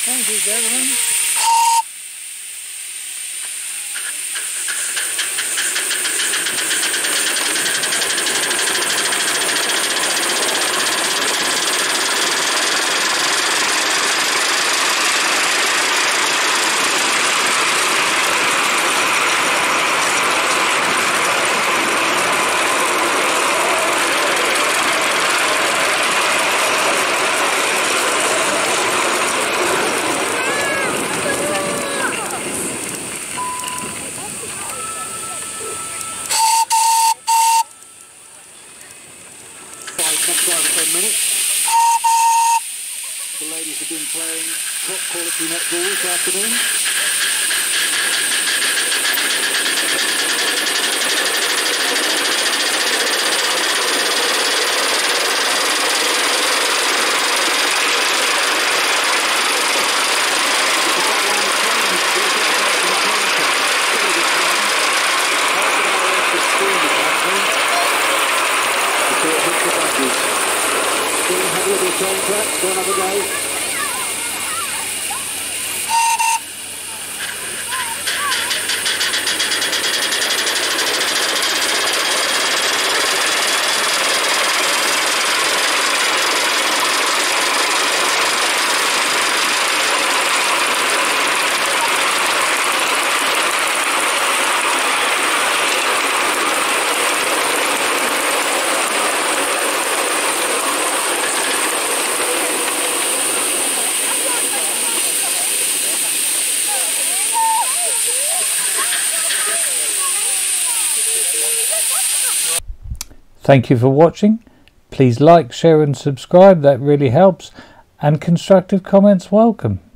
Thank you, gentlemen. Next 5 or 10 minutes. The ladies have been playing top quality netball this afternoon. Go another go. Thank you for watching. Please like, share and subscribe, that really helps, and constructive comments welcome.